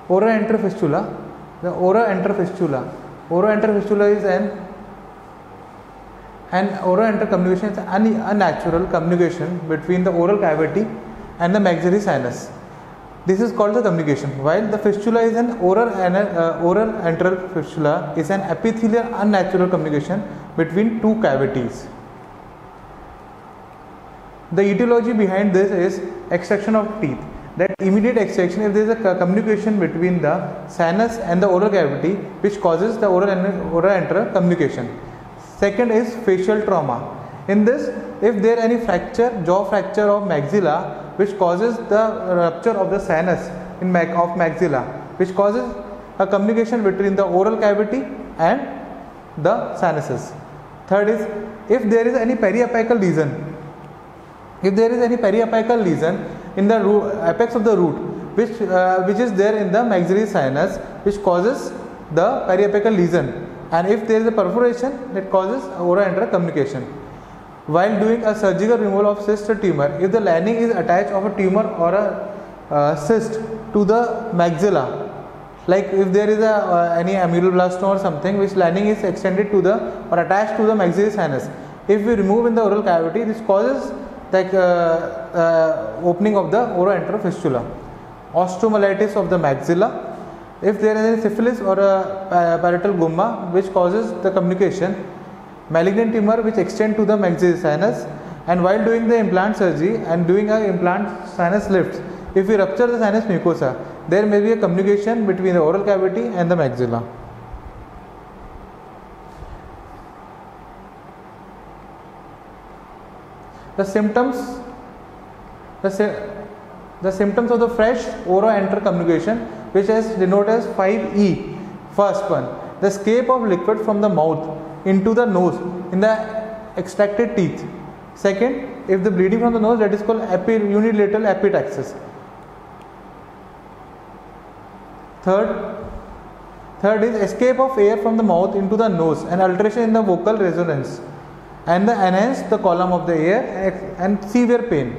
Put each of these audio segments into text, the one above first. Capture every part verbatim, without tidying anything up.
Oroenter fistula. The oroenter fistula. Oroenter fistula is an an oroenter communication is an unnatural communication between the oral cavity and the maxillary sinus. This is called the communication. While the fistula is an oral uh, oral enteral fistula is an epithelial unnatural communication between two cavities. The etiology behind this is extraction of teeth. That immediate extraction, if there is a communication between the sinus and the oral cavity, which causes the oral oral enteral communication. Second is facial trauma. In this, if there is any fracture, jaw fracture of maxilla, which causes the rupture of the sinus in mac of maxilla, which causes a communication between the oral cavity and the sinuses. Third is if there is any periapical lesion. If there is any periapical lesion in the root, apex of the root, which uh, which is there in the maxillary sinus, which causes the periapical lesion, and if there is a perforation, that causes oroenteral communication. While doing a surgical removal of cyst or tumor, if the lining is attached of a tumor or a uh, cyst to the maxilla, like if there is a uh, any ameloblastoma or something, which lining is extended to the or attached to the maxillary sinus, if we remove in the oral cavity, this causes like uh, uh, opening of the oroenteral fistula. Osteomyelitis of the maxilla. If there is any syphilis or a parietal gumma, which causes the communication. Malignant tumor which extend to the maxillary sinus, and while doing the implant surgery and doing a implant sinus lift, if we rupture the sinus mucosa, there may be a communication between the oral cavity and the maxilla. The symptoms, the, the symptoms of the fresh oroenteral communication, which is denoted as five E. First one, the escape of liquid from the mouth into the nose in the extracted teeth. Second, if the bleeding from the nose, that is called epi, unilateral epistaxis. Third, third is escape of air from the mouth into the nose and alteration in the vocal resonance, and the enhance the column of the air and severe pain.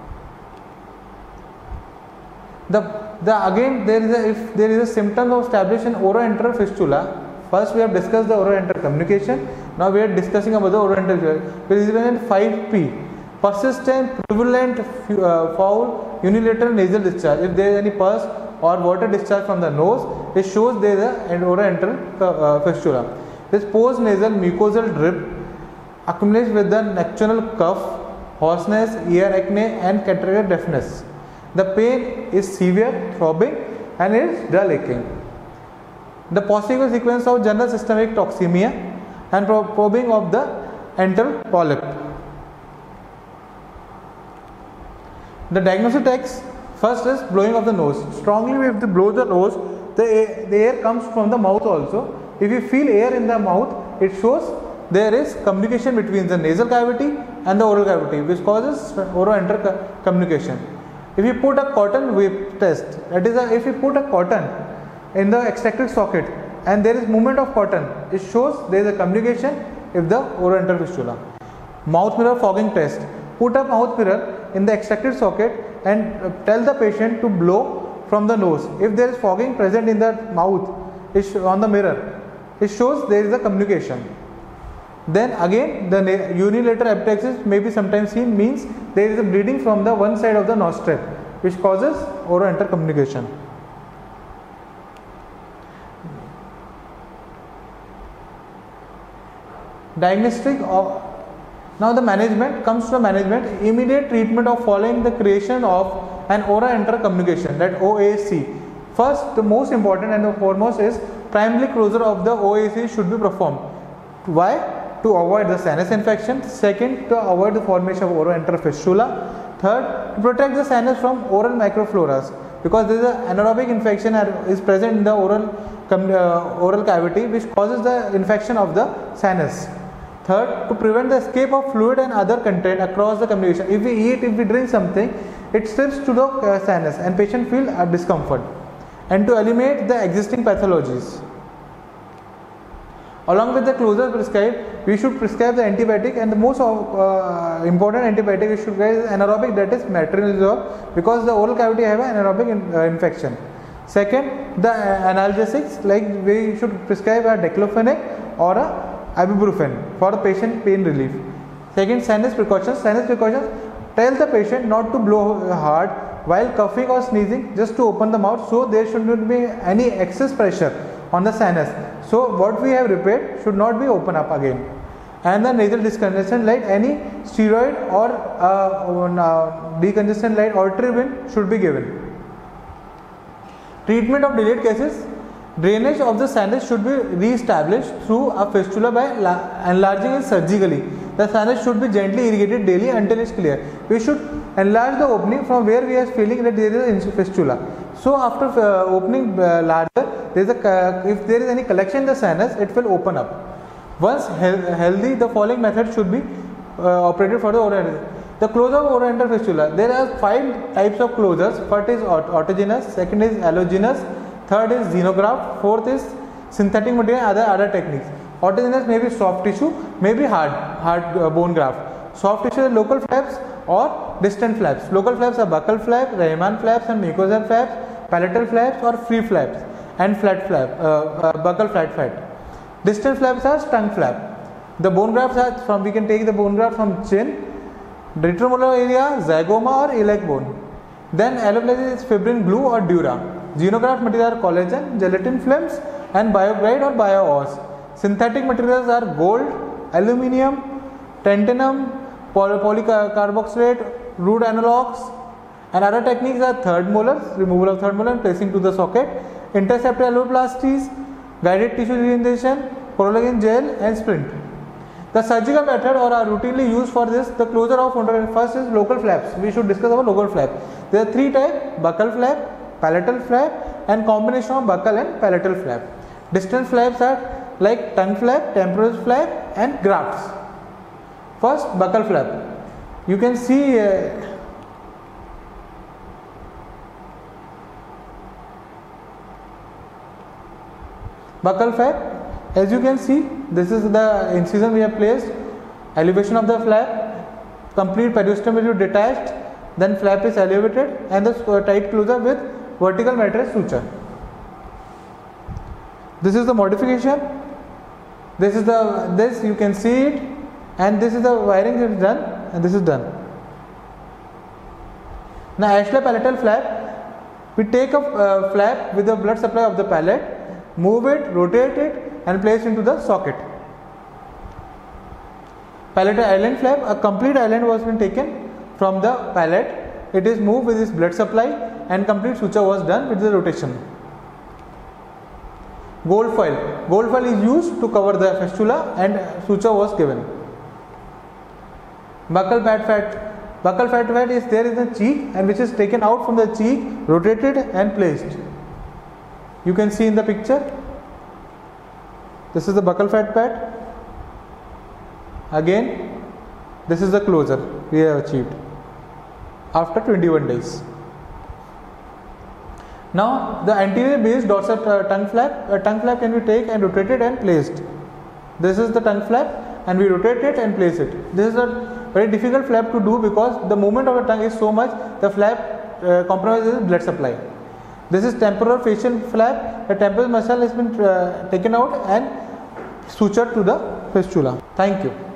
The, the again there is a, if there is a symptom of established in oroenteral fistula. First we have discussed the oroenteral communication. Now we are discussing about the oroenteral fistula. This is five P. Persistent, prevalent, uh, foul, unilateral nasal discharge. If there is any pus or water discharge from the nose, it shows there is an oroenteral uh, fistula. This post nasal mucosal drip accumulates with the nocturnal cough, hoarseness, ear acne, and cataract deafness. The pain is severe, throbbing, and it is dull aching. The possible sequence of general systemic toxemia and probing of the enteral polyp. The diagnostic text first is blowing of the nose. Strongly, if you blow the nose, the air, the air comes from the mouth also. If you feel air in the mouth, it shows there is communication between the nasal cavity and the oral cavity, which causes oroenteral communication. If you put a cotton whip test, that is, a, if you put a cotton in the extracted socket and there is movement of cotton, it shows there is a communication if the oroenteral fistula. Mouth mirror fogging test. Put a mouth mirror in the extracted socket and tell the patient to blow from the nose. If there is fogging present in the mouth on the mirror, it shows there is a communication. Then again the unilateral epistaxis may be sometimes seen, means there is a bleeding from the one side of the nostril, which causes oroenteral communication. Diagnostic of, now the management comes to the management, immediate treatment of following the creation of an oroenteral communication, that O A C. First, the most important and the foremost is primary closure of the O A C should be performed. Why? To avoid the sinus infection. Second, to avoid the formation of oroenteral fistula. Third, to protect the sinus from oral microfloras, because there is an anaerobic infection is present in the oral uh, oral cavity, which causes the infection of the sinus. Third, to prevent the escape of fluid and other content across the communication. If we eat, if we drink something, it slips to the uh, sinus and patient feel a discomfort. And to eliminate the existing pathologies. Along with the closure prescribed, we should prescribe the antibiotic, and the most uh, important antibiotic we should give is anaerobic, that is metronidazole, because the oral cavity have an anaerobic in, uh, infection. Second, the analgesics, like we should prescribe a diclofenac or a ibuprofen for the patient pain relief. Second, sinus precautions. Sinus precautions, tell the patient not to blow hard while coughing or sneezing, just to open the mouth, so there should not be any excess pressure on the sinus. So what we have repaired should not be open up again. And the nasal decongestant, like any steroid or uh, uh, decongestant like Otrivin should be given. Treatment of delayed cases, drainage of the sinus should be re-established through a fistula by enlarging it surgically. The sinus should be gently irrigated daily until it is clear. We should enlarge the opening from where we are feeling that there is a fistula. So after uh, opening uh, larger, there is a, uh, if there is any collection in the sinus, it will open up. Once he healthy, the following method should be uh, operated for the oral. The closure of oral fistula. There are five types of closures. First is autogenous, second is allogenous, third is xenograft, fourth is synthetic material, other other techniques. Autogenous may be soft tissue, may be hard hard uh, bone graft. Soft tissue is local flaps or distant flaps. Local flaps are buccal flap, Riemann flaps and mucosal flaps, palatal flaps or free flaps, and flat flap, uh, uh, buccal flat flap. Distant flaps are tongue flap. The bone grafts are from, we can take the bone graft from chin, retromolar area, zygoma or iliac bone. Then alloplasia is fibrin glue or dura. Xenograft material are collagen, gelatin films and biobride or bio-os. Synthetic materials are gold, aluminium, tantalum, poly polycarboxylate, root analogs, and other techniques are third molars, removal of third molar and placing to the socket, interceptor alloplasties, guided tissue regeneration, collagen gel and splint. The surgical method or are routinely used for this. The closure of first is local flaps. We should discuss about local flap. There are three types: buccal flap, palatal flap, and combination of buccal and palatal flap. Distant flaps are like tongue flap, temporal flap, and grafts. First, buccal flap. You can see uh, buccal flap. As you can see, this is the incision we have placed, elevation of the flap, complete periosteum is detached, then flap is elevated and the tight closure with vertical mattress suture. This is the modification, this is the, this you can see it, and this is the wiring that is done, and this is done. Now Ashler palatal flap, we take a uh, flap with the blood supply of the palate, move it, rotate it and place into the socket. Palatal island flap, a complete island was been taken from the palate. It is moved with its blood supply and complete suture was done with the rotation. Gold foil. Gold foil is used to cover the fistula and suture was given. Buccal fat fat. Buccal fat fat is there in the cheek and which is taken out from the cheek, rotated and placed. You can see in the picture. This is the buccal fat pad. Again, this is the closure we have achieved after twenty-one days. Now, the anterior base dorsal uh, tongue flap. A tongue flap can be taken and rotated and placed. This is the tongue flap and we rotate it and place it. This is a very difficult flap to do because the movement of the tongue is so much, the flap uh, compromises blood supply. This is temporal facial flap. The temporal muscle has been uh, taken out and sutured to the fistula. Thank you.